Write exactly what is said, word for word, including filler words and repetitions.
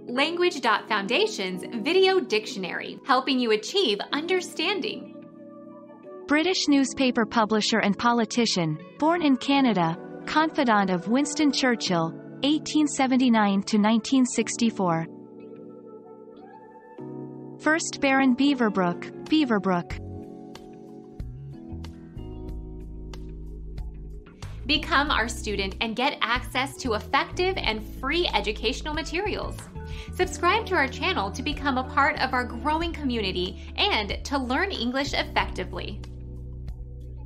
Language Foundation's Video Dictionary, helping you achieve understanding. British newspaper publisher and politician, born in Canada, confidant of Winston Churchill, eighteen seventy-nine to nineteen sixty-four. First Baron Beaverbrook, Beaverbrook. Become our student and get access to effective and free educational materials. Subscribe to our channel to become a part of our growing community and to learn English effectively.